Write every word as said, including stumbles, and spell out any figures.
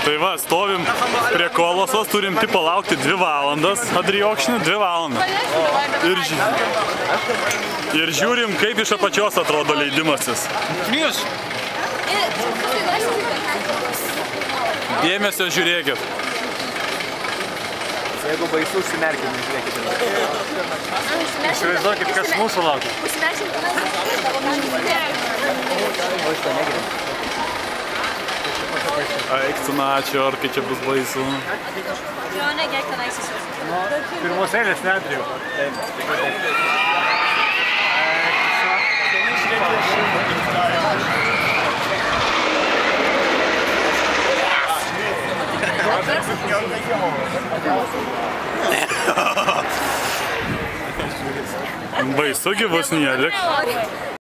Tai va, stovim prie Kolosos, turim tipo laukti dvi valandas, Adriokšnį, dvi valandas. Ir, ži... ir žiūrim, kaip iš apačios atrodo leidimasis. Dėmesio žiūrėkit. Jeigu baisu, užsimerkime, žiūrėkite. Įsivaizduokit, kas mūsų laukia. Eik tu načio, ar kai čia bus baisu. Pirmos eilės nedrėjau. Baisu gyvus nelik.